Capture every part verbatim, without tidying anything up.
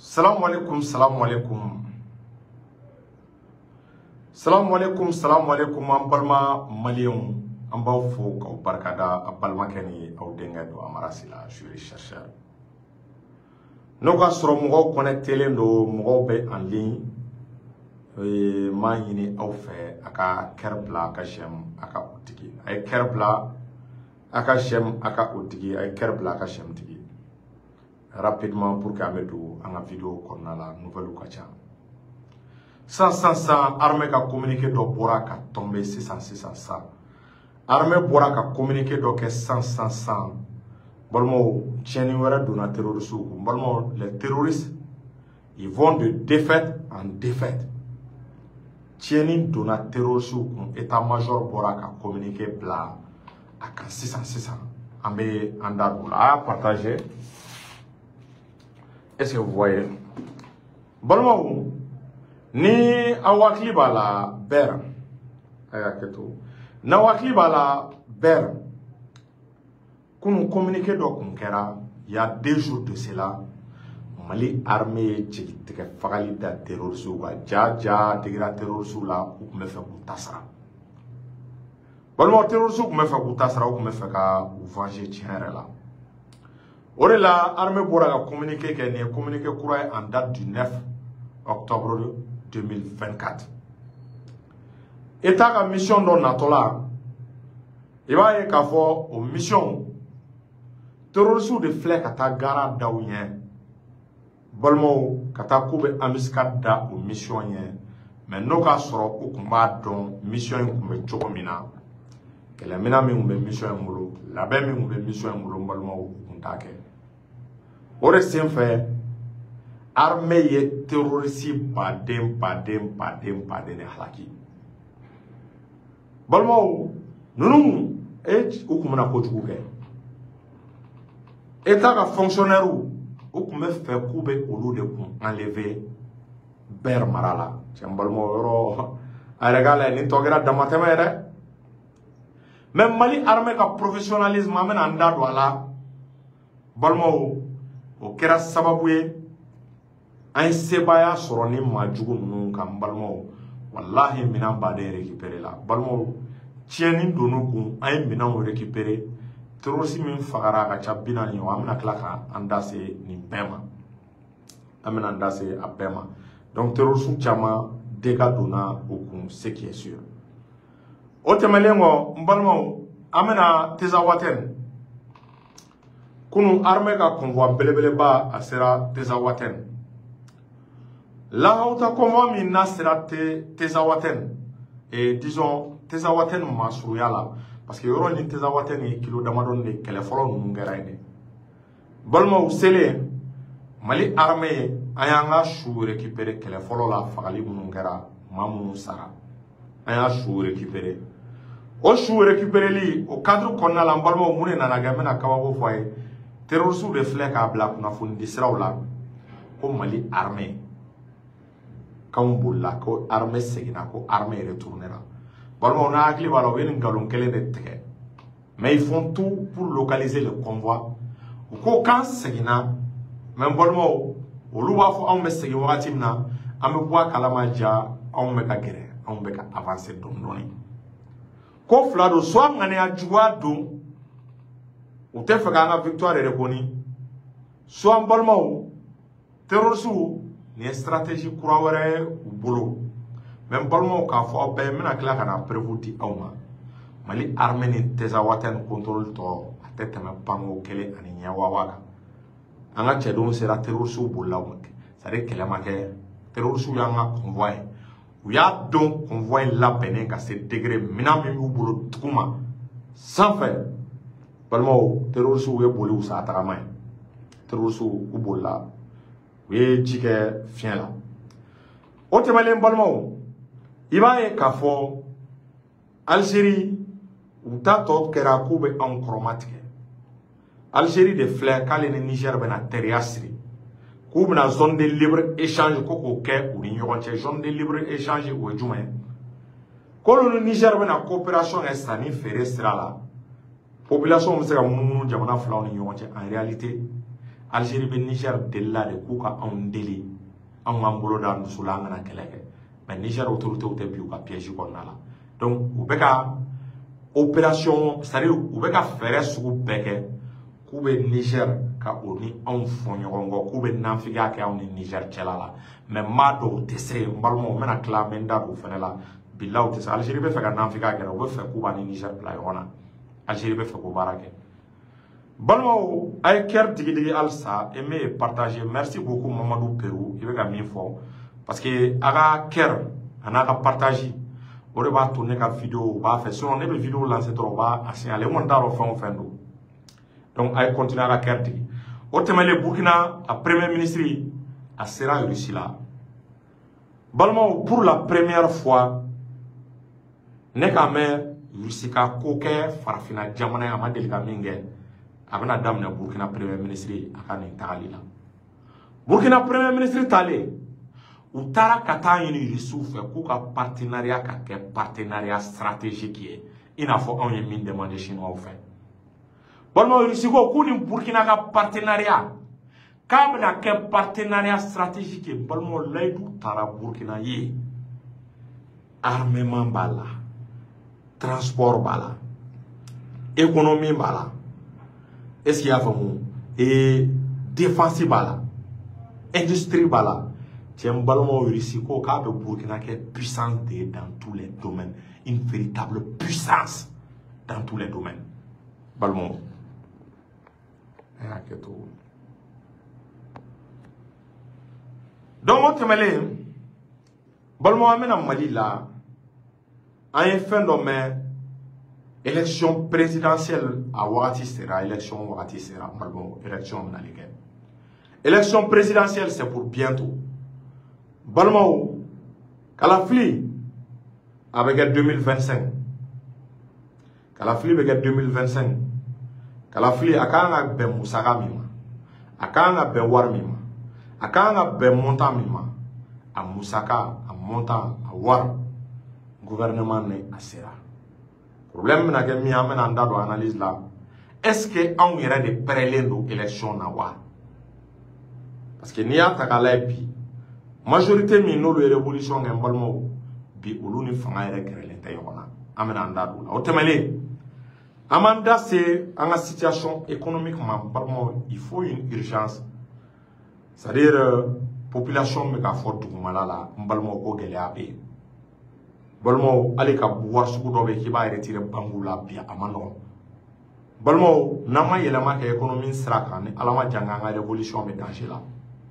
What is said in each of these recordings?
Salam alaikum, salam alaikum. Salam alaikum, salam alaikum. Ambalma malion, ambao fo ka barkada abalma keni au denga do amarasila je les chercheurs. Noka soro mo connecté lendo mo be en ligne. E ma yini au fe aka kerbla aka shem aka utigi. Ay kerbla aka shem aka utigi, ay kerbla aka shem tigi. Rapidement pour qu'Amedou en la vidéo qu'on a la nouvelle occasion. Sans sans sans armée qui a communiqué de Bora qui a tombé six cents six cents cent. Armée Bora qui a communiqué de que cent cent cent. Bolmo tieni wera dona terroristes. Bolmo les terroristes ils vont de défaite en défaite. Tieni dona terroristes état-major Bora qui a communiqué bla à six cents six cents. Ambe andadoula à partager. Est-ce que vous voyez? Bon, ni awakli bala ber, ayaketo. Na awakli bala ber. Qu'on communique donc on kera. Il y a deux jours de cela, Mali armée qui te fagali da terroristes ou ja ja degra terroristes là ou me fait boutasra. Bon, terroristes ou me fait boutasra ou me fait ka ou venger tiens là. Ore la armée Bora a communiqué qu'elle est communiqué courant en date du neuf octobre deux mille vingt-quatre. État la mission dans Natola, il va y avoir une mission terroriste de flèche à ta gara daouyen. Bolmo kata koube amiskat da ou mission yen. Mais nous ka soro ou combat don mission koube chomina. Que la mina mi koube mission molo, la be mi koube mission molo bolmo kontake. Ore sen fait armée ye terroriste badem badem badem badem halaki. Bolmo nunu et ou kumana ko juguke. État ka fonctionnaire ou kume fait couper au lieu de enlever ber marala. C'est un bolmo ro arregala ni togera damatemere. Même Mali armée ka professionnalisme amène anda douala. Bolmo o kera sababu ye an sebaya sɔrɔ ni maajugu ninnu kan balimaw wallahi minɛn baden récupéré la balimaw tiɲɛni donn'u kun an ye minɛnw récupéré terroriste min fagara a ka ca bi naani ye an bɛna tila ka an da se nin bɛɛ ma an bɛna an da se a bɛɛ ma donc terroriste caman dégâts donna o kun ce qui est sûr o tɛmɛlen kɔ n balimaw an bɛna Tezawaten Kunu armée ka convoi belebeleba a sera Tezawaten. La hauta convoi min na sera Tezawaten. Et disons, Tezawaten masuruya la. Parce que yoro ni Tezawaten ni kilo damadon de kele folo nungera ine. Balma ou sele, Mali armée ayanga chou récupérer kele folo la fagali nungera mamu sara. Ayanga chou récupérer. O chou récupérer li, au cadre qu'on a l'embalma ou moune nanagamena kawabo foye. Terroristes de flèche à black na fundi siraula comme Mali armée quand bolla ko armée segina ko armée retournera bon on a acquis voilà une galon qu'elle est teke mais ils font tout pour localiser le convoi ou ko quand segina même bon au louba fo on me segi watimna am bois kalama ja on me ka gere on me ka avancer don doni ko flado so ngane ajwa do ou te fait gagner victoire et reconnue. Soit en balmao, terroristes ni stratégie courante ou boulot. Même balmao qu'a fait au pays, mais qu'il a qu'à prévoir à uma. Mali armée ni Tezawaten contrôle to à tête ma pango kele ani nyawawaga. Anga chedon sera terroristes ou boulot. Ça veut dire qu'elle a marqué terroristes ou yanga convoi. Ou y'a donc convoi la peine qu'à ce degré minami ou boulot tukuma sans faire. Balmo terroriste ou eboli ou sa atarama terroriste ou bola ou ye jike fien la o temalen balmo iba e kafo Algérie ou ta to kera ko be en chromatique Algérie de fleur kale ne Niger bena teriasri ko bena zone de libre échange ko ko ke ou ni yonche zone de libre échange ou juma ko le Niger bena coopération estani fere sera la population se ka mununu jamana flaw ni yonche en réalité Algérie be Niger delila de k'u ka anw deli anw k'an bolo da dusu la an kana kɛlɛ kɛ mais Niger autorité tɛ bi u ka piège kɔnɔna la donc u bɛ ka opération c'est-à-dire u bɛ ka fɛɛrɛ sugu bɛɛ kɛ k'u bɛ Niger ka o ni anw fɔ ɲɔgɔn kɔ k'u bɛ nanfigiya kɛ anw ni Niger cɛla la mais maa dɔw tɛ se n balimaw n bɛna tila n bɛ n da don o fɛnɛ la bilaw tɛ se Algérie bɛ fɛ ka nanfigiya kɛ u bɛ fɛ k'u b'a ni Niger bila ɲɔgɔn na Algérie bɛ fɛ k'o baara kɛ balimaw a ye kɛri digi digi halisa et me partager merci beaucoup Mamadou Perou i bɛ ka min fɔ parce que a ka kɛri a n'a ka partage o de b'a to ne ka vidéo u b'a fɛ sinon ne bɛ vidéo lancer dɔrɔn u b'a signaler n kɔni t'a dɔn fɛn o fɛn don donc a ye continuer a ka kɛri digi o tɛmɛlen Burkina a premier ministre a sera Russie la balimaw pour la première fois ne ka mɛn Russie ka ko kɛ farafinna jamana ye a ma deli ka min kɛ a bɛna daminɛ Burkina premier ministre a ka nin tagali la Burkina premier ministre talen u taara ka taa ɲini Russiw fɛ k'u ka partenariat ka kɛ partenariat stratégique ye i n'a fɔ anw ye min demande chinois fɛ balimaw Russie ko k'u ni Burkina ka partenariat k'a bɛna kɛ partenariat stratégique ye balimaw layidu taara Burkina ye armement b'a la transport b'a la économie b'a la est-ce qu'il y a faamu et défense b'a la industrie b'a la tiens balimaw Russie ko k'a bɛ Burkina kɛ puissance de ye dans tous les domaines une véritable puissance dans tous les domaines balimaw a y'a kɛ to donc o tɛmɛlen balimaw an bɛna Mali la an ye fɛn dɔ mɛn élection présidentielle a wagati sera élection wagati sera balimaw élection bɛnali kɛ élection présidentielle c'est pour bientôt balimaw Kalafili a bɛ kɛ deux mille vingt-cinq Kalafili bɛ kɛ deux mille vingt-cinq Kalafili a kan ka bɛn musaka min ma a kan ka bɛn wari min ma a kan ka bɛn montant min ma a musaka a montant a wari gouvernement ne a sera problème bɛna kɛ min an bɛna an da don analyse la est-ce que anw yɛrɛ de pɛrɛlen don élection na wa parce que n'i y'a ta k'a lajɛ bi majorité min n'olu ye révolution kɛ n balimaw bi olu ni fanga yɛrɛ gɛrɛlen tɛ ɲɔgɔn na an bɛna an da don o la o tɛmɛlen an m'an da se an ka situation économique ma n balimaw il faut une urgence c'est-à-dire euh, population bɛ k'a fɔ dugumala la n balimaw ko gɛlɛya bɛ yen balimaw hali ka wari sugu dɔ bɛ yen k'i b'a retirer banque la bi a ma nɔgɔn balimaw n'an ma yɛlɛma kɛ économie sira kan ni ala ma jan k'an ka révolution bɛ danger la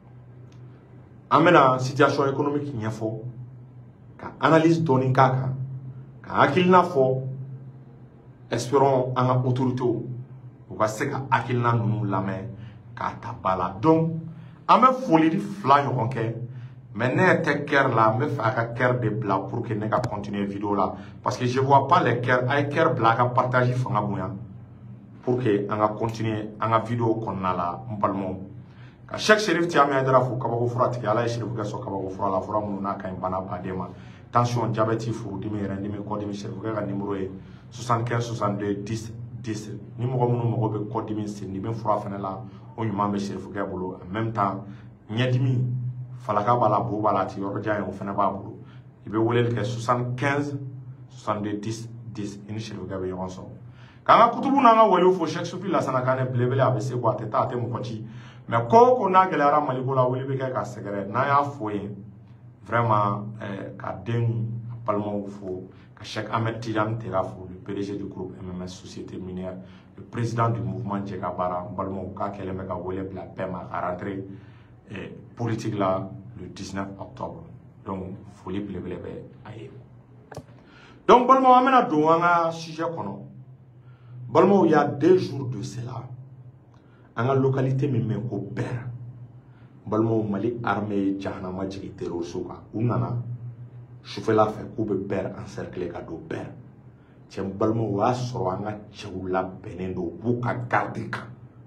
an bɛna situation économique ɲɛfɔ ka analyse dɔɔni k'a kan ka hakilina fɔ espérons an ka autorités u ka se ka hakilina ninnu lamɛn k'a ta ba la donc an bɛ foli fila ɲɔgɔn kɛ mais ne tɛ kɛri la n bɛ fɛ a ka kɛri de bila pour que ne ka continuer vidéo la parce que je vois pas les kɛri a ye kɛri bila a ka partage fanga bonya pour que an ka continuer an ka vidéo kɔnɔna la n balimaw ka Cheikh Cherif Thiam Aidara fo kabako fura tigɛ ala ye Cherif kɛ sɔn kabako fura la fura minnu n'a ka ɲi bana baden ma tension diabète furudimi yɛrɛdimi kɔdimi Cherif kɛ ka numéro ye soixante-quinze soixante-deux dix dix ni mɔgɔ minnu mago bɛ kɔdimi sendimi fura fɛnɛ la o ɲuman bɛ Cherif kɛ bolo en même temps ɲɛdimi falaka b'a la bo b'a la ti yɔrɔ jan ye o fɛnɛ b'a bolo i bɛ weleli kɛ soixante-quinze soixante-deux dix dix i ni Cherif kɛ bɛ ɲɔgɔn sɔrɔ k'an ka kutubu n'an ka waliw fo Cheikh Sufi Lasana Kane belebele a bɛ se ko a tɛ taa a tɛ mɔgɔ ci mais ko o ko n'a gɛlɛyara Maliko la wuli bɛ kɛ ka sɛgɛrɛ n'an y'a fo yen vraiment ka den a balimaw fo ka Cheikh Ahmed Tidiane Tera fo le P D G du groupe M M S Société Minière le président du mouvement Jɛka Baara n balimaw k'a kɛlen bɛ ka wele bila bɛɛ ma ka rentrer politique la le dix-neuf octobre donc foli belebele bɛ a ye donc balimaw an bɛna don an ka sujet kɔnɔ balimaw il y a deux jours de cela an ka localité min bɛ ko Bɛr balimaw Mali armée ye jahanama jigin terroriste kan u nana sufɛla fɛ k'u bɛ Bɛr encercler ka don Bɛr cɛ balimaw o y'a sɔrɔ an ka cɛw labɛnnen don u b'u ka garde kan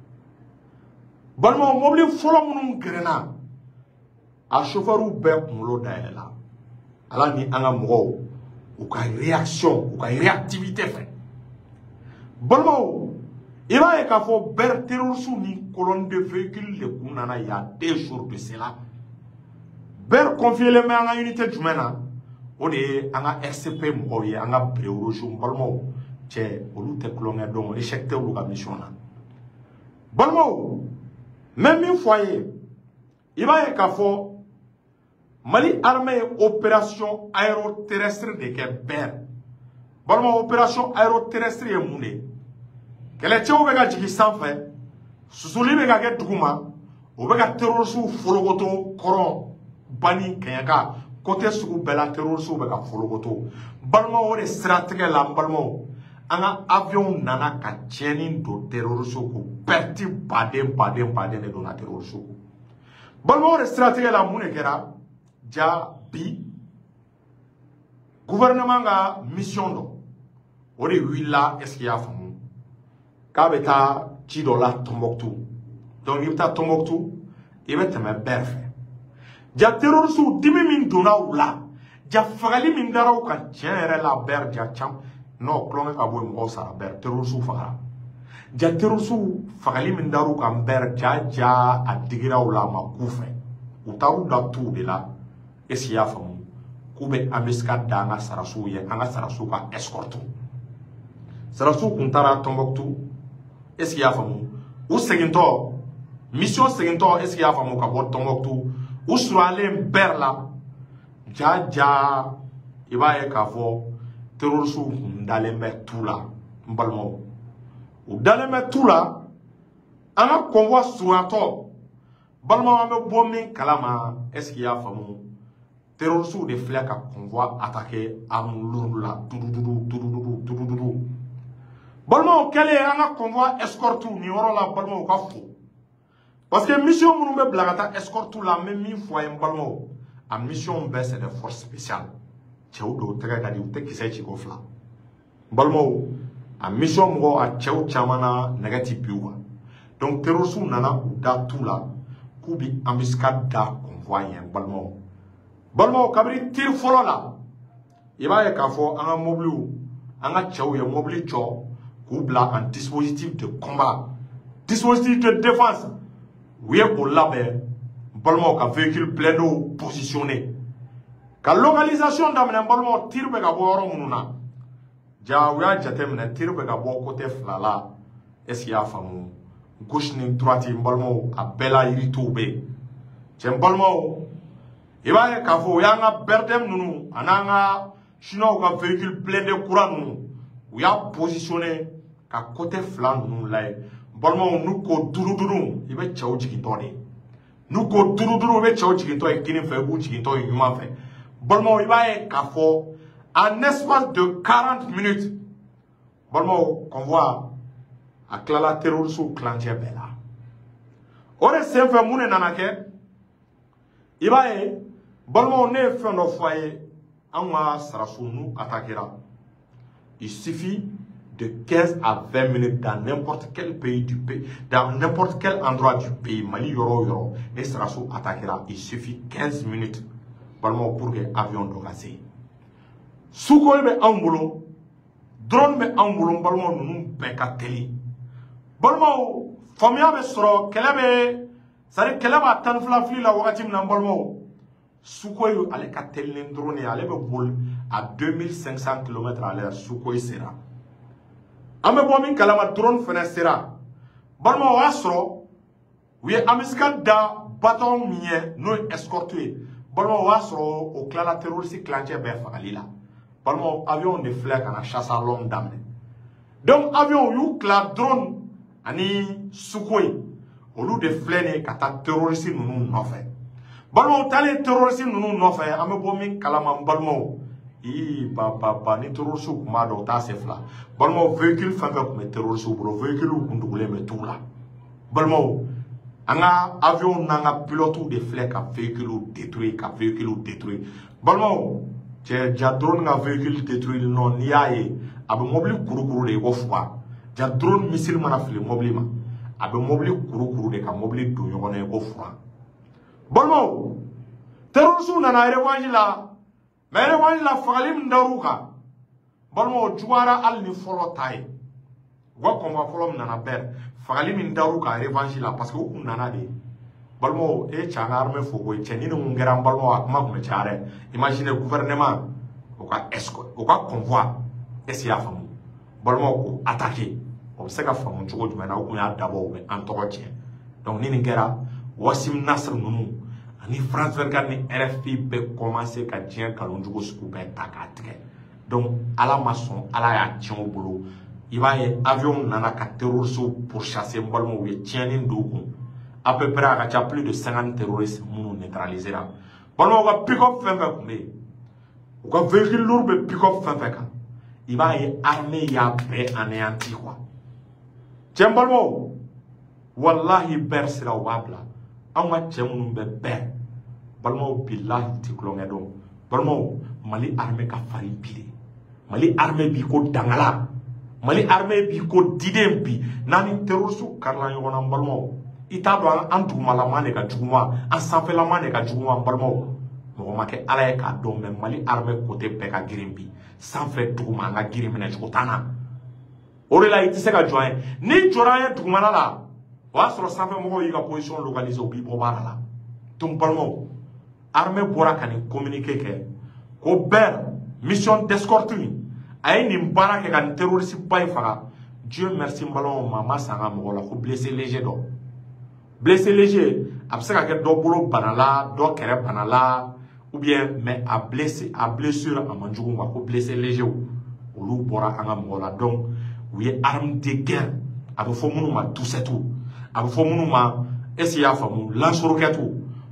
balimaw mobili fɔlɔ minnu gɛrɛnna a chauffeur bɛɛ kunkolo dayɛlɛla ala ni an ka mɔgɔw u ka réaction u ka réactivité fɛ balimaw Il va y avoir ber terroristes ni colonne de véhicules de Kounana il y a deux jours de cela. Ber confier les mains à l'unité du Mena. On est en R C P Mouye, en a Breurojou, Balmo. Tché, on lutte colonne donc échec de la mission. Balmo, même une foyer, il va y avoir Mali armée opération aéroterrestre de Ber. Balmo opération aéroterrestre est mounée. Kele tche ou bega jigi sanfɛ susuli bega kɛ duguma o bega terroriste folokoto kɔrɔ bani kɛɲɛka côté sugu bɛɛ la terroriste bega folokoto balimaw o de siratigɛ la n balimaw an ka avion nana ka tiɲɛni don terroriste ko perte baden baden baden de donna terroriste ko balimaw o de siratigɛ la mun de kɛra ja bi gouvernement ka mission dɔ o de wulila est-ce qu'il y a faamu Kabeta Chidola Tombouctou. Donc il ta Tombouctou, il va te mettre berfe. Ja terroriste dimi min dona ou la. Ja fagali min dara ou kan tien la ber ja cham. Non, klonge ka boy mo sa ber terroriste fagala. Ja terroriste fagali min dara ou kan ber ja ja adigira ou la ma koufe. Ou ta ou da tout de la. Esi ya famu. Koube amiska danga sarasu ye anga sarasu ka escorte. Sarasu kuntara Tombouctou. Est-ce qu'il y a famou? Ou seguinto, mission seguinto, est-ce qu'il y a famou kabot Tombouctou? Ou sur aller berla, ja ja, il va y avoir terroriste d'aller mettre tout là, m'balmo. Ou d'aller mettre tout là, on a convoi sur un toit. Balmo a me bombing kalama, est-ce qu'il y a famou? Terroriste de flaques à convoi attaquer à Mouloula, doudoudou, doudoudou, doudoudou. Balmo quel est un convoi escorte ni oro la balmo ka fo parce que mission munu be blagata escorte la même mille fois en balmo a mission be c'est des forces spéciales cheu do tega dadi u te kise chi ko fla balmo a mission mo a cheu chamana negative biwa donc terroristes nana u da tout la kubi embuscade da convoi en balmo balmo kabri tir folo la iba e ka fo an mobile an cheu ye mobile cho Koubla en dispositif de combat, dispositif de défense. Oui, pour l'abbé, balmo ka véhicule plein d'eau positionné. Ka localisation d'amener balmo tire be ka boro mununa. Ja ouya jatemne tire be ka bo côté flala. Est-ce qu'il y a famu? Gauche ni droite balmo a bela irito be. Jem balmo e ba ka fo ya nga berdem nunu ananga chino ka véhicule plein de courant nunu. Ouya positionné ka côté flanc nous là balmo nous ko duru duru il va chaw jigi toni nous ko duru duru be chaw jigi to e kini fe bu jigi to e yuma fe balmo il va e ka fo en espace de quarante minutes balmo convoi a klala terroriste ou clanche bela ore se fe mune nanake il va e balmo ne fe no foyer anwa sarasu nous attaquera il suffit de quinze à vingt minutes dans n'importe quel pays du pays, dans n'importe quel endroit du pays, Mali yoro yoro, et Sarasso attaquera. Il suffit quinze minutes pour que l'avion dogasse. Soukoy be ambulo, drone be ambulo, balmo nous bekateli. Balmo, famia be soro, kelebe, sari keleba tan flafli la wakatim na balmo. Soukoy ale kateli drone, ale be bol à deux mille cinq cents kilomètres à l'heure, Soukoy sera. Ame bomin kalama drone fene sera. Balma o asro, oui amiskan da baton mien no escorté. Balma o asro o klala terroriste clanché be fagalila. Balma avion de flèche na chasse à l'homme d'amne. Donc avion yu kla drone ani Sukhoi. Au lieu de flèche kata terroriste nous non fait. Balma tale terroriste nous non fait. Ame bomin kalama balma I ba ba ba ni terroriste ou kuma do ta sefla balmo véhicule fambe comme terroriste ou bro véhicule ou kundugule me tout là balmo anga avion nanga pilote de flèche ka véhicule détruit ka véhicule détruit balmo je ja drone nga véhicule détruit non niaye abe mobile kuru kuru de ofwa ja drone missile mana fili mobile ma abe mobile kuru kuru de ka mobile do yogone ofwa balmo terroriste nana revanche la mais revanche la falim ndaruka balmo juwara al ni folo tay wa convoi folo nana ber fagali min daru ka revanche la parce que u nana de balmo e changa arme fo ko cheni no ngera balmo akma ko chare imagine gouvernement o ka esco o ka convoi esi ya famu balmo ko attaquer o se ka famu chugo jumena o ko ya dabo be an to che donc ni ngera Wassim Nasr nunu ani France vingt-quatre ni R F P be commencer ka tien kalon jugo suku be takatike donc ala maçon ala ya tien au boulot il va y avion nana ka terroristes pour chasser balmo we tieni ndoku à peu près à plus de cinquante terroristes nous neutraliser là balmo ga pick up fin fin kumbe o ga véhicule lourd be pick up fin fin ka il va y armée ya be anéanti quoi tiens balmo wallahi ber sira wabla anga tchemunu be ber balmo billahi tiklonge do balmo mali armée ka fari pire mali armée bi ko dangala mali armée bi ko didem bi nani terroristes karla yona balmo ita do an dugumala mane ka juguma an sanfela mane ka juguma balmo mo ma ke ala e ka do men mali armée côté pe ka girimbi sanfɛ duguma nga girimina jugutana ore la iti se ka join ni jora ye dugumala la o a sɔrɔ sanfɛ mɔgɔw y'i ka position localiser u b'i bɔ baara la donc balimaw armée bɔra ka nin communiqué kɛ ko bɛɛ mission d'escorte a ye nin baara kɛ ka nin terroriste ba in faga Dieu merci balimaw ma ma sanga mɔgɔ la ko blessé léger dɔ blessé léger a bɛ se ka kɛ dɔ bolo bana la dɔ kɛrɛ bana la ou bien mais a blessé a blessure a man jugu ma ko blessé léger olu bɔra an ka mɔgɔ la donc u ye arme de guerre a bɛ fɔ minnu ma tout a bɛ fɔ minnu ma est-ce que y'a faamu lance-roquette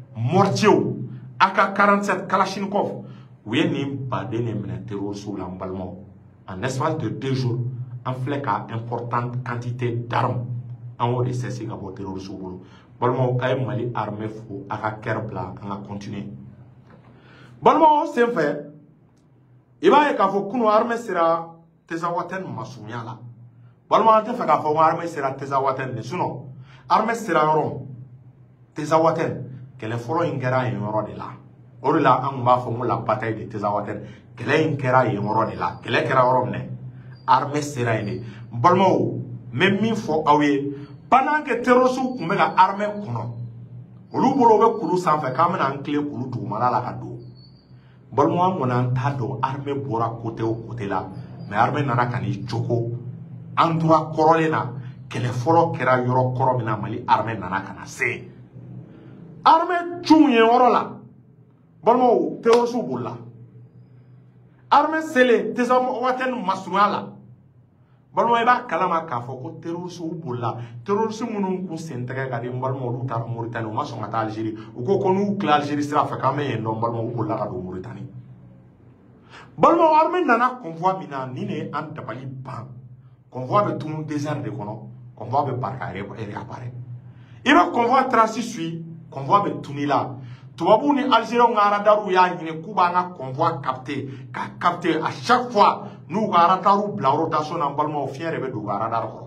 mortier A K quarante-sept Kalachnikov u ye nin baden de minɛ terroristes la n balimaw en espace de deux jours an filɛ ka importante quantité d'armes an y'o de cɛsi ka bɔ terroristes bolo balimaw a ye Mali armée fo a ka kɛr bila an ka continuer balimaw sen fɛ i b'a ye k'a fɔ kunu armée sera Tezawaten masurunya la balimaw an tɛ fɛ k'a fɔ ko armée sera Tezawaten de sinon armée sera yɔrɔ Tezawaten kɛlɛ fɔlɔ in kɛra yen yɔrɔ de la o de la an tun b'a fɔ ko la bataille de Tezawaten kɛlɛ in kɛra yen yɔrɔ de la kɛlɛ kɛra yɔrɔ minɛ armée sera yen de n balimaw n bɛ min fɔ aw ye pendant que terroristes tun bɛ ka armée kɔnɔ olu bolo bɛ kulu sanfɛ k'an bɛna an tilen kulu dugumala la ka don balimaw an kɔni an t'a dɔn armée bɔra côté o côté la mais armée nana ka n'i jogo an tora kɔrɔlen na kɛlɛ fɔlɔ kɛra yɔrɔ kɔrɔ min na Mali armée nana ka na se armée cun ye yɔrɔ la balimaw terroristes bolila armée selen Tezawaten masurunya la balimaw i b'a kalama k'a fɔ ko terroristes bolila terroristes minnu kun sen tɛgɛ ka di n balimaw olu taara Mauritanie u ma sɔn ka taa Algérie u ko ko n'u tila Algérie sira fɛ k'an bɛ yen dɔn balimaw u bolila ka don Mauritanie balimaw armée nana convoi min na nin de ye an dabali ban convoi bɛ tunu désert de kɔnɔ convoi bɛ bari ka réapparaître i bɛ convoi transit suit convoi bɛ tunu la tubabu ni Algériens ka radaru y'a ɲini k'u b'an ka convoi capter ka capter à chaque fois n'u ka radaru bila rotation na balimaw fiɲɛ de bɛ don u ka radar kɔrɔ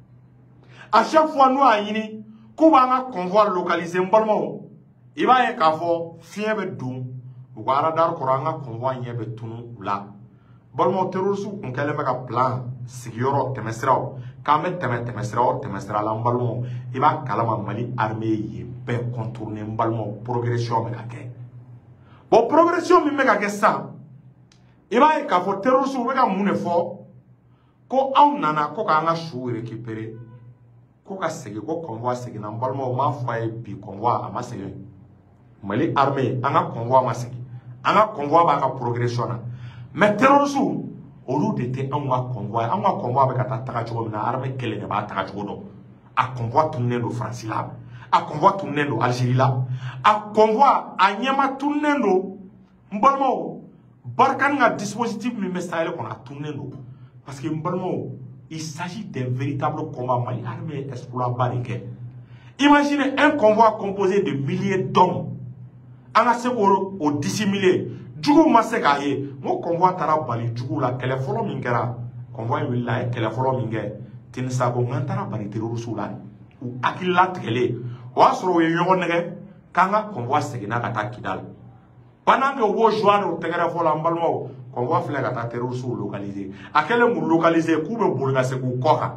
à chaque fois n'u y'a ɲini k'u b'an ka convoi localiser n balimaw i b'a ye k'a fɔ fiɲɛ bɛ don u ka radar kɔrɔ an ka convoi ɲɛ bɛ tunu u la balimaw terroristes kun kɛlen bɛ ka plan sigiyɔrɔ tɛmɛsiraw k'an bɛ tɛmɛ tɛmɛsira o tɛmɛsira la n balimaw i b'a kalama Mali armée ye bɛɛ contourner n balimaw progression bɛ ka kɛ bon progression min bɛ ka kɛ sisan i b'a ye k'a fɔ terroristes bɛ ka mun de fɔ ko anw nana ko k'an ka suw récupérer ko ka segin ko convoi seginna n balimaw m'a fɔ a ye bi convoi a ma segin Mali armée an ka convoi ma segin an ka convoi b'a ka progression na mais terroristes olu de tɛ anw ka convoi anw ka convoi bɛ ka taa taga cogo min na armée kelen de b'a taga cogo dɔn a convoi tununnen don France la a convoi tununnen don Algérie la a convoi a ɲɛma tununnen don n balimaw Barkhane ka dispositif min bɛ Sahel kɔnɔ a tununnen don parce que n balimaw il s'agit d'un véritable combat Mali armée ye exploit ba de kɛ imaginez un convoi composé de milliers d'hommes an ka se k'o dissimuler jugu ma se k'a ye n ko convoi taara bali jugu la kɛlɛ fɔlɔ min kɛra convoi wulila a ye kɛlɛ fɔlɔ min kɛ Tenisago n taara bali terroristes la u hakili latigɛlen o y'a sɔrɔ u ye ɲɔgɔn nɛgɛ k'an ka convoi seginna ka taa Kidal pendant que u b'o joie o tɛgɛrɛ fɔ la n balimaw convoi filɛ ka taa terroristes localiser a kɛlen k'u localiser k'u bɛ boli ka segin u kɔ kan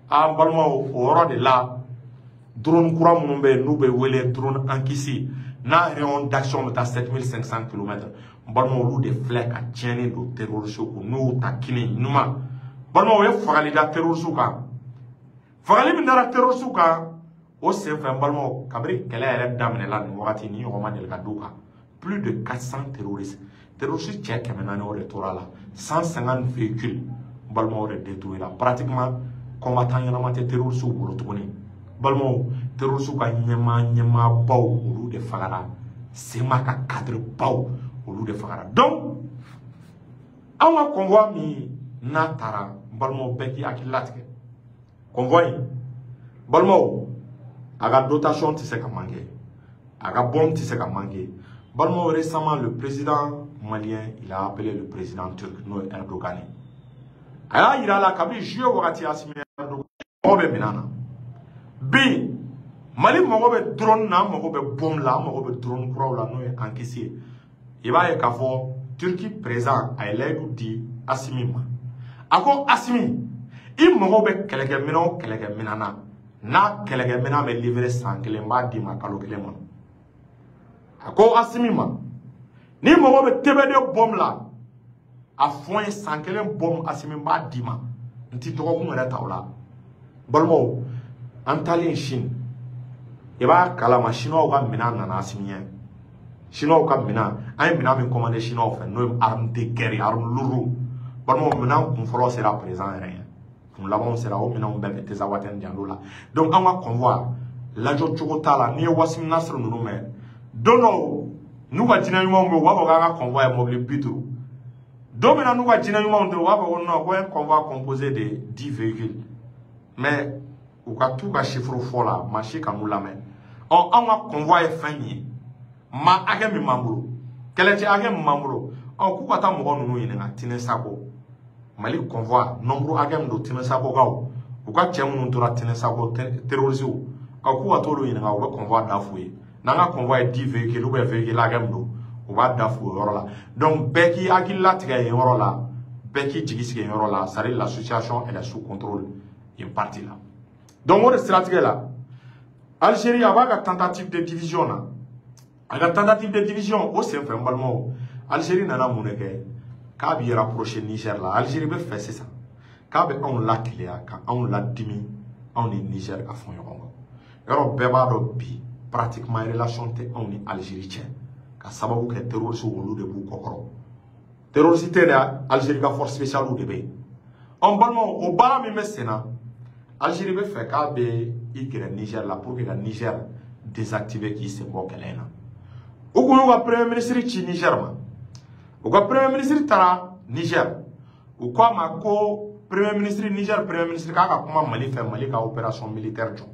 a balma o yɔrɔ de la drone kura minnu bɛ yen n'u bɛ wele drone ankisi n'a rayon d'action bɛ taa sept mille cinq cents kilomètres balma olu de filɛ ka tiɲɛni don terroriste kun n'u ta kini ɲuman balma o ye fagali da terroriste kan fagali min dara terroriste kan o senfɛ balma kabiri kɛlɛ yɛrɛ daminɛla nin wagati ni ɲɔgɔn ma deli ka d'u kan plus de quatre cents terroristes terroriste cɛ kɛmɛ naani o de tora la cent cinquante véhicules balma o de détruira pratiquement combattant ɲɛnama tɛ terroriste bolo tuguni balimaw terroriste ka ɲɛma ɲɛma baw olu de fagara sema ka cadre baw olu de fagara donc an ka convoi min n'a taara balimaw bɛɛ k'i hakili latigɛ convoi balimaw a ka dotation tɛ se ka manquer a ka bombe tɛ se ka manquer balimaw récemment le président malien il a appelé le président turc n'o ye Erdogan a y'a yira la kabini juillet wagati Assimi Erdogan mɔgɔ bɛ minɛn na bi Mali mago bɛ drone na mago bɛ bombe la mago bɛ drone kuraw la n'o ye ankisi ye i b'a ye k'a fɔ Turki président a ye layidu di Assimi ma a ko Assimi i mago bɛ kɛlɛkɛminɛn o kɛlɛkɛminɛn na n'a kɛlɛkɛminɛn bɛ livrer san kelen n b'a d'i ma kalo kelen ma a ko Assimi ma ni mago bɛ T B D bombe la a fɔ n ye san kelen bombe Assimi n b'a d'i ma n ti dɔgɔkun yɛrɛ ta o la balimaw an talen Chine i b'a kalama chinois ka minɛn nana Assimi ɲɛ chinois ka minɛn an ye minɛn min commandé chinois fɛ n'o ye arme de guerre arme lourd balimaw minɛn kun fɔlɔ sera président yɛrɛ ɲɛ kun labanw sera o minɛnw bɛɛ bɛ Tezawaten Diallo la donc an ka convoi lajɔ cogo t'a la n'i ye Wassim Nasr ninnu mɛn don dɔw n'u ka jinɛ ɲumanw bɛ u b'a fɔ k'an ka convoi ye mobili bi duuru don min na n'u ka jinɛ ɲumanw tɛ u b'a fɔ ko non ko un convoi composé de dix véhicules mais u ka t'u ka chiffre fɔ la maa si ka n'u lamɛn ɔ anw ka convoi ye fɛn ye maa hakɛ min b'an bolo kɛlɛcɛ hakɛ min b'an bolo ɔ k'u ka taa mɔgɔ ninnu ɲininka Tinɛ Sako Mali convoi nombre hakɛ min don Tinɛ Sakokaw u ka cɛ minnu tora Tinɛ Sako terroristes ɔ k'u ka t'olu ɲininka u bɛ convoi da f'u ye n'an ka convoi ye dix véhicules ou bien véhicule hakɛ min don u b'a da f'u yɔrɔ la donc bɛɛ k'i hakili latigɛ yen yɔrɔ la bɛɛ k'i jigi sigi yen yɔrɔ la c'est à dire l'association elle est sous contrôle yen parti la donc o de siratigɛ la Algérie a b'a ka tentative de division na a ka tentative de division o senfɛ n balimaw Algérie nana mun de kɛ k'a b'i rapprocher Niger la Algérie bɛ fɛ sisan k'a bɛ anw lakeleya ka anw ladimi anw ni Niger ka fɔ ɲɔgɔn kɔ yɔrɔ bɛɛ b'a dɔn bi pratiquement relation tɛ anw ni Algérie cɛ ka sababu kɛ terroriste olu de b'u kɔkɔrɔ terroriste tɛ dɛ Algérie ka force spéciale de bɛ yen ɔ balimaw o baara min bɛ sen na Algérie bɛ fɛ k'a bɛ i gɛrɛ Niger la pour que ka Niger désactiver k'i sen bɔ kɛlɛ in na u kun y'u ka premier ministre ci Niger ma u ka premier ministre taara Niger u ko a ma ko premier ministre Niger premier ministre k'a ka kuma Mali fɛ Mali ka opération militaire jɔ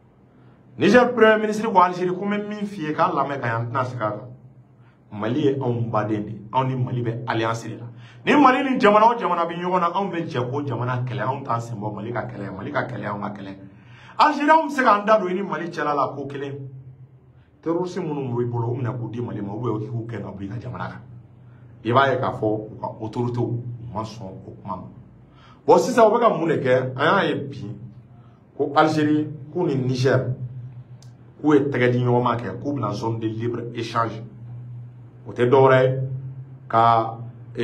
Niger premier ministre ko Algérie ko n bɛ min f'i ye k'a lamɛn ka yan n tɛna segin a kan Mali ye anw baden de anw ni Mali bɛ alliance de la ni Mali ni jamana o jamana bɛ ɲɔgɔn na anw bɛ jɛ ko jamana kɛlɛ anw t'an sen bɔ Mali ka kɛlɛ Mali ka kɛlɛ anw ka kɛlɛ Algérie anw bɛ se k'an da don i ni Mali cɛla la ko kelen terroriste minnu b'i bolo u minɛ k'u di Mali ma ou bien k'u gɛn ka bɔ i ka jamana kan i b'a ye k'a fɔ u ka autorité u ma sɔn o kuma ma bon sisan u bɛ ka mun de kɛ an y'a ye bi ko Algérie k'u ni Niger k'u ye tɛgɛ di ɲɔgɔn ma kɛ k'u bɛna zone de libre échange o tɛ dɔwɛrɛ ye ka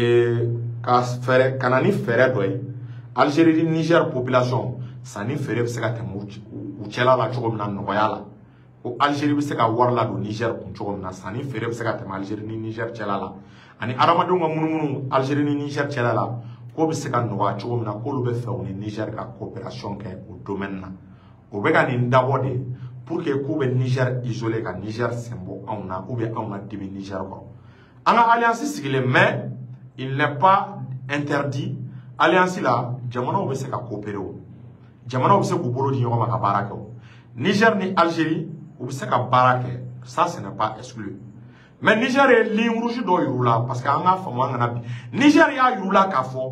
ka fɛɛrɛ ka na ni fɛɛrɛ dɔ ye Algérie ni Niger population sanni feere bɛ se ka tɛmɛ u cɛla la cogo min na nɔgɔya la ko Algérie bɛ se ka wari ladon Niger kun cogo min na sanni feere bɛ se ka tɛmɛ Algérie ni Niger cɛla la ani adamadenw ka munumunu Algérie ni Niger cɛla la ko bɛ se ka nɔgɔya cogo min na k'olu bɛ fɛ u ni Niger ka coopération kɛ o domaine na o bɛ ka nin dabɔ de pour que k'u bɛ Niger isolé ka Niger sen bɔ anw na ou bien anw ka dimi Niger kɔrɔ an ka alliance sigilen mais il n'est pas interdit alliance la jamanaw bɛ se ka coopérer o jamanaw bɛ se k'u bolo di ɲɔgɔn ma ka baara kɛ o Niger ni Algérie u bɛ se ka baara kɛ ça ce n'est pas exclu mais Niger ye ligne rouge dɔ yir'u la parce que an k'a faamu an kana bi Niger y'a yir'u la k'a fɔ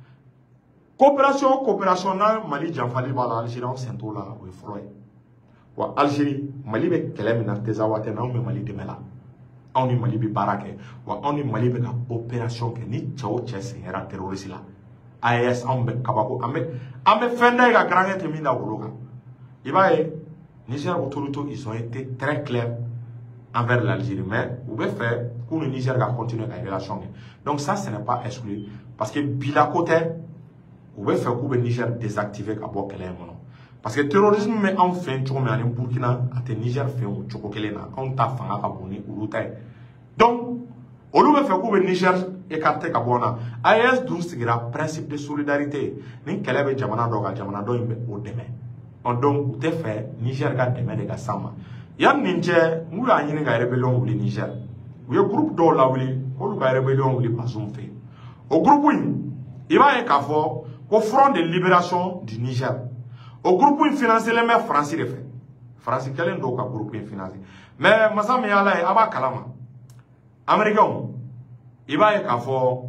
coopération coopération n'a Mali janfali b'a la Algérie anw sen t'o la o ye fɔlɔ ye wa Algérie Mali bɛ kɛlɛ min na Tezawaten anw bɛ Mali dɛmɛ la anw ni Mali bɛ baara kɛ wa anw ni Mali bɛ ka opération kɛ ni cɛ o cɛ sen yera terroriste la A E S an bɛ kabako an bɛ an bɛ fɛn da ye ka garankɛ tɛ min da wolo kan i b'a ye Niger autorités ils ont été très clairs envers l'Algérie mais u bɛ fɛ k'u ni Niger ka continuer ka relation kɛ donc ça ce n'est pas exclu parce que bilako tɛ u bɛ fɛ k'u bɛ Niger désactiver ka bɔ kɛlɛ in kɔnɔ parce que terrorisme bɛ anw fɛ yen cogo min ani Burkina a tɛ Niger fɛ yen o cogo kelen na anw ta fanga ka bon ni olu ta ye donc olu bɛ fɛ k'u bɛ Niger écarter ka bɔ na A E S dun sigira principe de solidarité ni kɛlɛ bɛ jamana dɔ kan jamana dɔ in bɛ o dɛmɛ donc u tɛ fɛ Niger ka dɛmɛ de ka s'a ma yanni nin cɛ n'u y'a ɲini ka rébellion wuli Niger u ye groupe dɔw lawuli k'olu ka rébellion wuli Bazoum fɛ o groupe in i b'a ye k'a fɔ ko Front de Libération du Niger o groupe in financé len bɛ France de fɛ France kɛlen don ka groupe in financé mais masa min y'Ala ye a b'a kalama américains i b'a ye k'a fɔ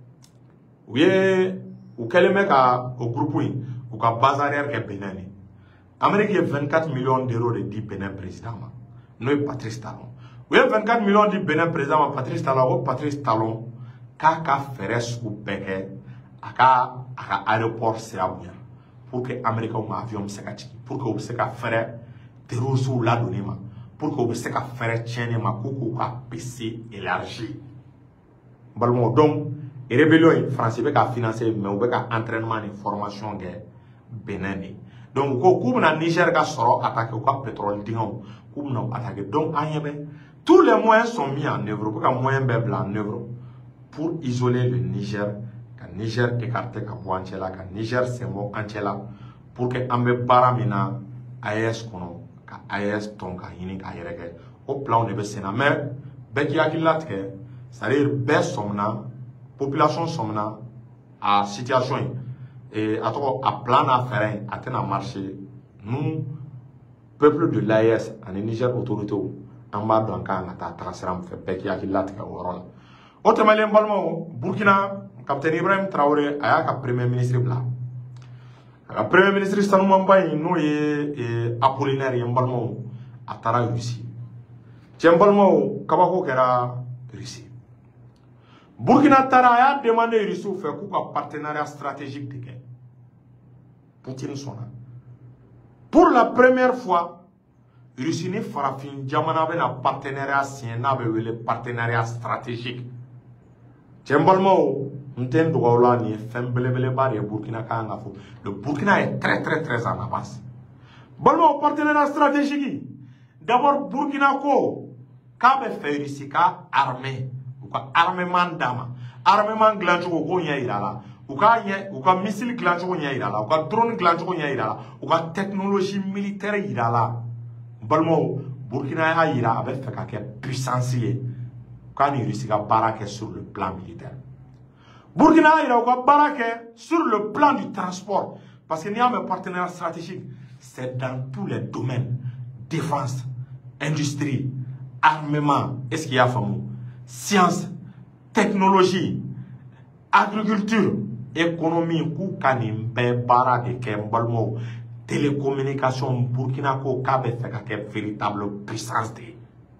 u ye u kɛlen bɛ ka o groupe in u ka base arrière kɛ Benin de Amérique ye vingt-quatre millions d'euros de di Benin président ma n'o ye Patrice Talon u ye vingt-quatre millions di Benin président ma Patrice Talon ko Patrice Talon k'a ka fɛɛrɛ sugu bɛɛ kɛ a ka a ka aéroport sira bonya pour que américains ka avion bɛ se ka jigin pour que u bɛ se ka fɛɛrɛ terroristes ladonni ma pour que u bɛ se ka fɛɛrɛ tiɲɛni ma k'u k'u ka P C élargi balimaw donc rébellion in France bɛ ka financer mais u bɛ ka entraînement ni formation kɛ Benin de donc ko k'u bɛna Niger ka sɔrɔ attaquer u ka pétrole dingɛw k'u bɛna attaquer donc an ɲɛ bɛ tous les moyens sont mis en œuvre pour ka moyen bɛɛ bila en œuvre pour isoler le Niger ka Niger écarter ka bɔ an cɛ la ka Niger sen bɔ an cɛ la pour que an bɛ baara min na A E S kɔnɔ ka A E S tɔn ka ɲini k'a yɛrɛ kɛ o plan de bɛ sen na mais bɛɛ k'i hakili latigɛ c'est-à-dire bɛɛ sɔmina population sɔmina a situation in et a tɔgɔ a plan n'a fɛɛrɛ in a tɛna marcher nous peuple de l'A E S ani Niger autorités an b'a dɔn an kan ka taa taga sira min fɛ bɛɛ k'i hakili latigɛ o yɔrɔ la o tɛmɛnen balimaw Burkina capitaine Ibrahim Traoré a y'a ka premier ministre bila a ka premier ministre sanumanba in n'o ye Apollinaire ye n balimaw a taara Russie cɛ n balimaw kabako kɛra Russie Burkina taara a y'a demandé Russiw fɛ k'u ka partenariat stratégique de kɛ Poutine sɔnna pour la première fois Russie ni farafin jamana bɛna partenariat signé n'a bɛ wele partenariat stratégique cɛ n balimaw n tɛ n dogo aw la nin ye fɛn belebeleba de ye Burkina kan ka fɔ le Burkina est très très très en avance balimaw partenariat stratégique d'abord Burkina ko k'a bɛ fɛ Russie ka armée u ka armement d'a ma armement dilancogo k'o ɲɛ yira la u ka ɲɛ u ka missile dilancogo ɲɛ yira la u ka drone dilancogo ɲɛ yira la u ka technologie militaire yira la balimaw Burkina y'a yira a bɛ fɛ ka kɛ puissance ye k'a ni Russie ka baara kɛ sur le plan militaire Burkina y'a yira u ka baara kɛ sur le plan du transport parce que n'i y'a mɛn partenariat stratégique c'est dans tous les domaines défense industrie armement est-ce qu'il y a faamu science technologie agriculture économie k'u ka nin bɛɛ baara de kɛ n balimaw télécommunication Burkina ko k'a bɛ fɛ ka kɛ véritable puissance de ye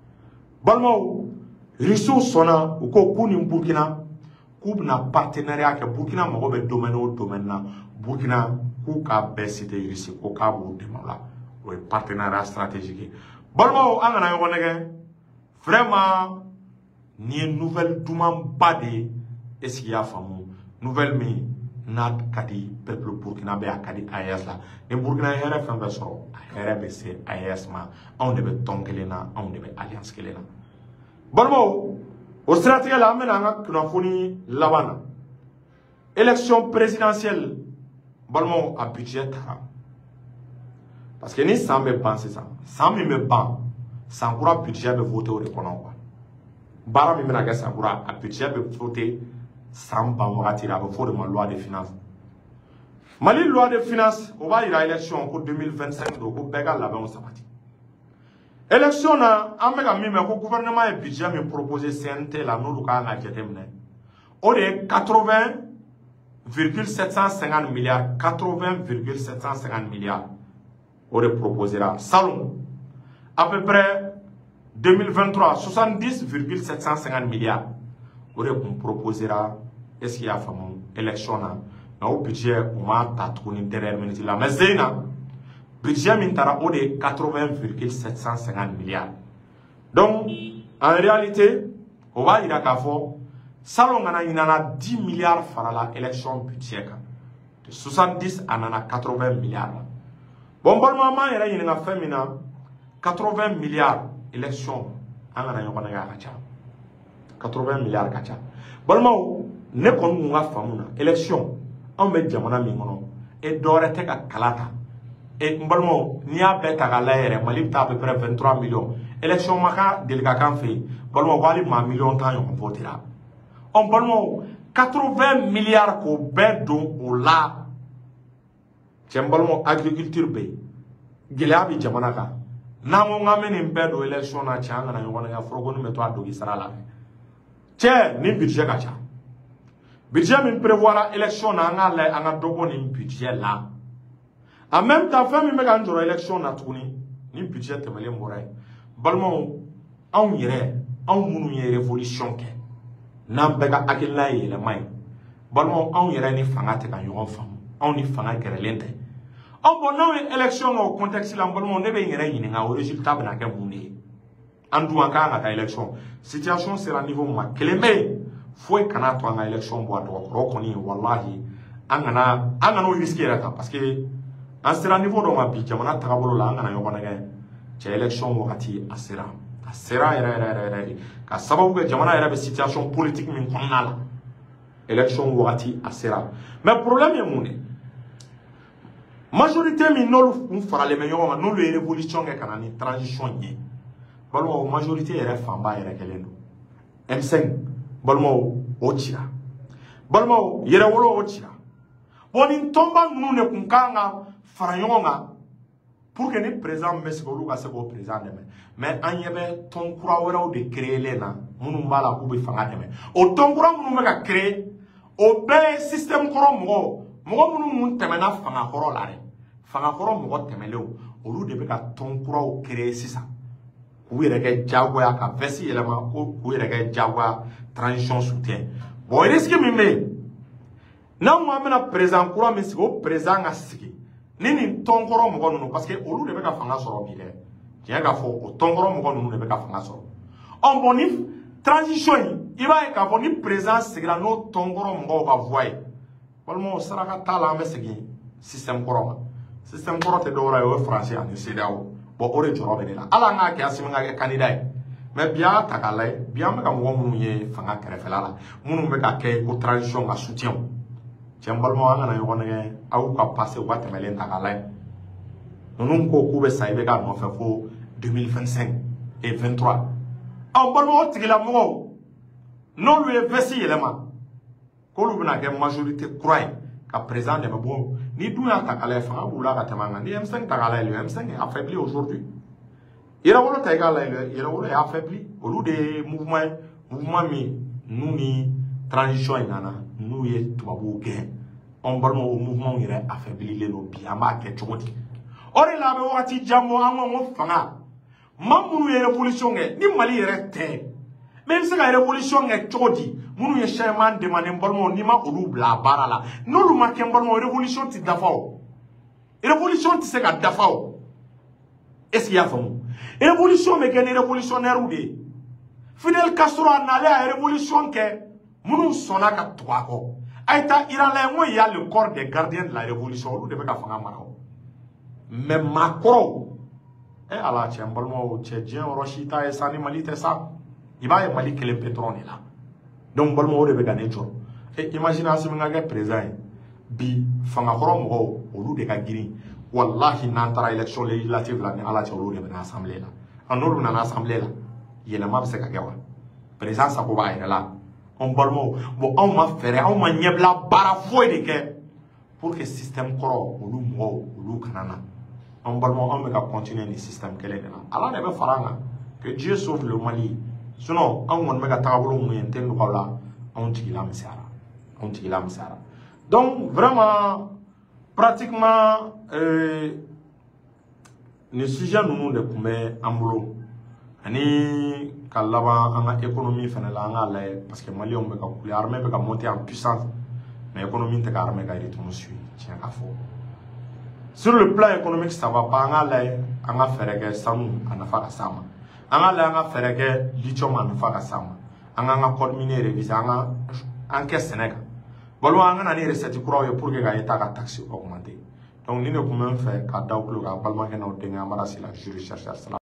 balimaw Russiw sɔnna u ko k'u ni Burkina k'u bɛna partenariat kɛ Burkina mago bɛ domaine o domaine na Burkina k'u k'a bɛɛ cité Russie ko k'a b'o dɛmɛ o la o ye partenariat stratégique ye balimaw an kana ɲɔgɔn nɛgɛ vraiment nin ye nouvelle dumanba de ye est-ce qu'il y a faamu nouvelle min n'a ka di peuple burkinabé a ka di A E S la ni Burkina ye hɛrɛ fɛn fɛn sɔrɔ a hɛrɛ bɛ se A E S ma anw de bɛ tɔn kelen na anw de bɛ alliance kelen na balimaw o siratigɛ la an bɛna an ka kunnafoni laban na élection présidentielle balimaw a budget taara parce que ni san bɛ ban sisan san min bɛ ban san kura budget bɛ voté o de kɔnɔ quoi baara min bɛna kɛ san kura a budget bɛ voté san ban wagati la a bɛ fɔ o de ma loi de finance Mali loi de finance o b'a yira élection ko deux mille vingt-cinq don ko bɛɛ ka labɛnw sabati élection na an bɛ ka min mɛn ko gouvernement ye budget min proposé C N T la n'olu kan ka jateminɛ o de ye quatre-vingts virgule sept cent cinquante milliards quatre-vingts virgule sept cent cinquante milliards o de proposera salon à peu près deux mille vingt-trois soixante-dix virgule sept cent cinquante milliards o de kun proposera est-ce qu'il y a faamu élection na au budget o ma ta tuguni derrière minute la mais zena budget min tara o de quatre-vingts virgule sept cent cinquante milliards. Donc en réalité on va dire qu'à fond salon ngana inana dix milliards fara la élection budget kan de soixante-dix à nana quatre-vingts milliards. Bon bon maman yera yina femina quatre-vingts milliards élection angana yobana ga kacha quatre-vingts milliards kacha. Bon maman ne kon nga famuna élection on met jamana mi ngono et dorete ka kalata et mbalmo niya beta ga laere mali ta à peu près vingt-trois millions élection maka delika kan fe balmo wali ma million tan yo votera on balmo quatre-vingts milliards ko bedo o la balmo agriculture be gela bi jamana ka na mo ngameni bedo élection na changa na yo wana frogo ni meto adogi sarala che ni budget ka cha budget min prévoit la élection na nga la anga dogo ni budget là en même temps fait mi mega njoro élection na tuni ni budget temele moray balmo on yere on munu ye révolution ke nam bega akilla ye le may balmo on yere ni fanga te kan yo fam on ni fanga gerelente on bon na élection au contexte la balmo ne be yere yini nga au résultat bena ke muni andu anga nga élection situation sera niveau ma keleme foi kana to anga élection bo do ko koni wallahi angana angana o risquer rata parce que en sera niveau do ma bi jamana tagabolo la angana yo bana ga che élection wakati asera asera era era era ka sababu ga jamana era be situation politique min konnala élection wakati asera mais problème est mon majorité min nolu un farale me yo ma nolu révolution ga kana ni transition ni balmo majorité era famba era kelendo M cinq balmo ochira balmo yere wolo ochira boni tomba nunu ne kunkanga faranyonga pour que ni président mesiko lu ka se ko président deme mais an yebe ton kura wɛrɛw de créer lena munu bala ku be fanga deme o ton kura munu be ka créer o be système kɔrɔ mɔgɔ mɔgɔ munu mun tɛmɛna fanga kɔrɔ la dɛ fanga kɔrɔ mɔgɔ tɛmɛlenw olu de be ka ton kuraw créer sisan k'u yɛrɛ kɛ jagoya ka vɛsi yɛlɛma ko k'u yɛrɛ kɛ jagoya transition soutien bon risque min be yen n'a mo amena président kura min sigi o président ka sigi ni ni tonkoro mɔgɔ nunu parce que olu de bɛ ka fanga sɔrɔ bi dɛ tiɲɛ ka fɔ o tonkoro mɔgɔ nunu de bɛ ka fanga sɔrɔ ɔ bon ni transition in i b'a ye k'a fɔ ni président sigira n'o tonkoro mɔgɔw ka voix ye walima o saraka t'a la an bɛ segin système kɔrɔ ma système kɔrɔ tɛ dɔwɛrɛ ye o ye faransi ani C D A O bon o de jɔyɔrɔ bɛ ne la hali an k'a kɛ Asimi ka kɛ candidat ye mais bi a ta k'a lajɛ bi an bɛ ka mɔgɔ minnu ye fanga kɛrɛfɛla la minnu bɛ ka kɛ ko transition ka soutien cɛ n balimaw an kana ɲɔgɔn nɛgɛ aw ka passe u ka tɛmɛlen ta k'a lajɛ ninnu ko k'u bɛ sa i bɛ k'a nɔfɛ fo deux mille vingt-cinq et vingt-trois aw balimaw tigilamɔgɔw n'olu ye vɛsi yɛlɛma k'olu bɛna kɛ majorité kura ye ka président dɛmɛ bon ni dun y'a ta k'a lajɛ fanga b'u la ka tɛmɛ an kan ni M cinq ta k'a lajɛ le M cinq est affaibli aujourd'hui yɛrɛwolo ta i k'a lajɛ yɛrɛwolo est affaibli olu de ye mouvement ye mouvement min n'u ni transition in nana n'u ye tubabuw gɛn an balima o mouvement yɛrɛ affaiblilen don bi an b'a kɛ cogo di o de la a bɛ wagati jan bɔ an ko ko fanga maa minnu ye révolution kɛ ni Mali yɛrɛ tɛ mais i bɛ se ka révolution kɛ cogo di minnu ye changement demandé n balimaw n'i ma olu bila a baara la n'olu ma kɛ n balimaw révolution tɛ dafa o révolution tɛ se ka dafa o est-ce que i y'a faamu révolution bɛ kɛ ni révolutionnaire de ye Fidel Castro a nalen a ye révolution kɛ minnu sɔnna ka tugu a kɔ a ye taa Iran la n ko il y a le corps des gardiens de la révolution olu de bɛ ka fanga mara o mais maakɔrɔw eh ala cɛ n balimaw cɛ diɲɛ yɔrɔ si t'a ye sa ni Mali tɛ sa i b'a ye Mali kelen pe dɔrɔn de la donc n balimaw o de bɛ ka ne jɔrɔ eh imagine Asimi ka kɛ président ye bi fangakɔrɔ mɔgɔw olu de ka girin wallahi n'an taara élection législative la ni ala cɛ olu de bɛ na assemblée la a n'olu nana assemblée la yɛlɛma bɛ se ka kɛ wa président sago b'a yɛrɛ la an balimaw bon anw ma fɛɛrɛ anw ma ɲɛbila baara foyi de kɛ pour que système kɔrɔ olu mɔgɔw olu kana na an balimaw anw bɛ ka continuer ni système kelen de la ala de bɛ fara an kan que Dieu sauve le Mali sinon anw kɔni bɛ ka taabolo mun ye n tɛ nɔgɔ la anw jigila misɛnyara anw jigila misɛnyara donc vraiment pratiquement euh, ni sujet ninnu de tun bɛ an bolo ani ka laban an ka économie fana la an k'a lajɛ parce que maliyɛnw bɛ ka kule armée bɛ ka monter en puissance mais économie te garme ga rythme suit tiens à faux. Sur le plan économique ça va pas nga lay anga ferege sanu anafa kasama anga lay anga ferege lithium anafa kasama anga nga code minier révisé anga enquête Sénégal balo anga na ni recette kura yo pour que ga état ka taxe augmenter donc ni ne ko même faire ka daw ko ga balma ke na o denga mara sila jury chercher